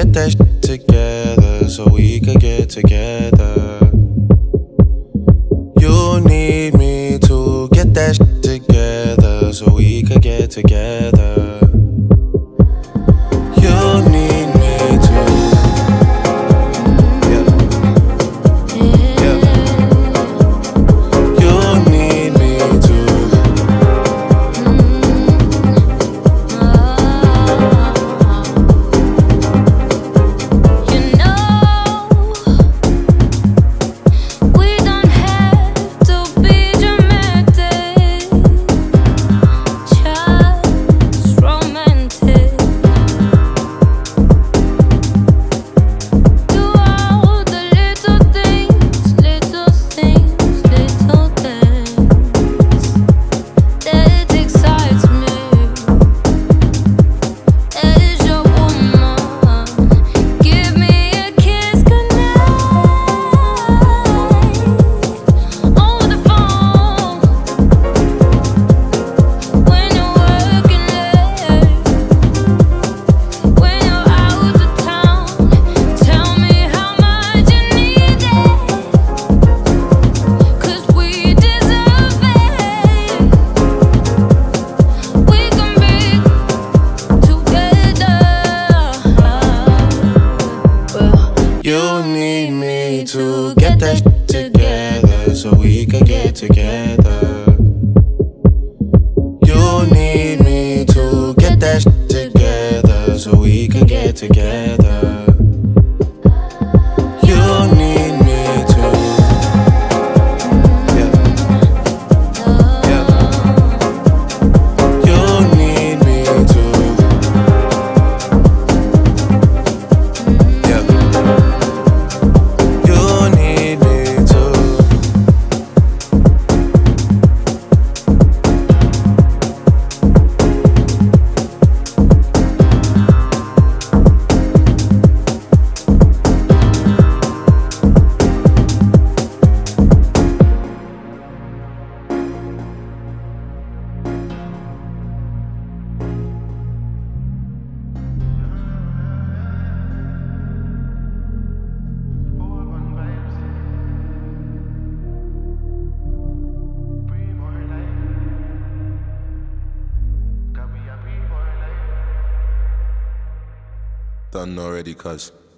get that shit together so we could get together. You need me to get that shit together so we could get together. You need me to, yeah, yeah. You need me to. You know, we don't have to be dramatic, just romantic. Do all the little things that excites me. As your woman, give me a kiss goodnight over the phone when you're working late, when you're out of town. Tell me how much you need it, 'cause we deserve it. We can be together. You need me to get that shit together so we can get together. You need me to get that shit together so we can get together. You need me to, yeah, yeah. You need me to, yeah. You need me to. Done already, cuz.